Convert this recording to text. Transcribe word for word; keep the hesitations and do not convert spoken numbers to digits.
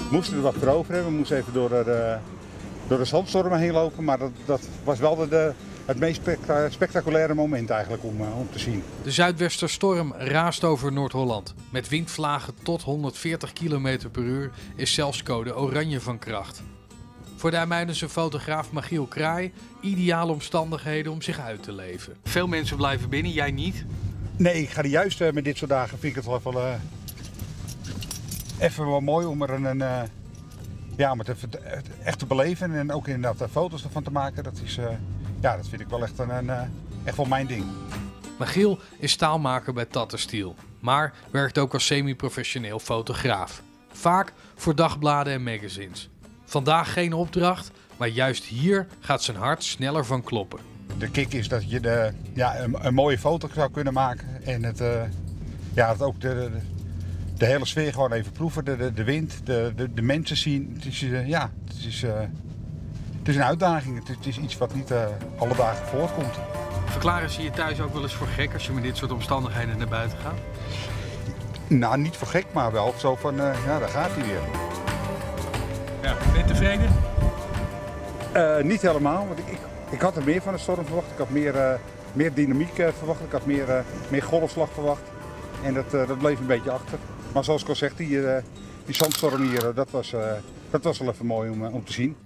We moesten er wat voor over hebben. We moesten even door de, door de zandstormen heen lopen. Maar dat, dat was wel de, de, het meest spectaculaire moment eigenlijk om, om te zien. De zuidwesterstorm raast over Noord-Holland. Met windvlagen tot honderdveertig kilometer per uur is zelfs code oranje van kracht. Voor de IJmuidense fotograaf Michiel Kraai ideale omstandigheden om zich uit te leven. Veel mensen blijven binnen, jij niet? Nee, ik ga er juist uh, met dit soort dagen vind ik het wel uh, even wel mooi om er een, uh, ja, om het even te, echt te beleven en ook inderdaad uh, foto's ervan te maken. Dat is, uh, ja, dat vind ik wel echt een, een uh, echt wel mijn ding. Michiel is staalmaker bij Tata Steel, maar werkt ook als semi-professioneel fotograaf. Vaak voor dagbladen en magazines. Vandaag geen opdracht, maar juist hier gaat zijn hart sneller van kloppen. De kick is dat je de, ja, een, een mooie foto zou kunnen maken en het, uh, ja, het ook de, de, de hele sfeer gewoon even proeven, de, de, de wind, de, de, de mensen zien. Het is, uh, ja, het is, uh, het is een uitdaging, het is, het is iets wat niet uh, alle dagen voorkomt. Verklaren ze je thuis ook wel eens voor gek als je met dit soort omstandigheden naar buiten gaat? Nou, niet voor gek, maar wel zo van, uh, ja, daar gaat hij weer. Ja, ben je tevreden? Uh, niet helemaal, want ik, ik, ik had er meer van de storm verwacht. Ik had meer, uh, meer dynamiek uh, verwacht, ik had meer, uh, meer golfslag verwacht. En dat, uh, dat bleef een beetje achter. Maar zoals ik al zeg, die, uh, die zandstorm hier, uh, dat, was, uh, dat was wel even mooi om, uh, om te zien.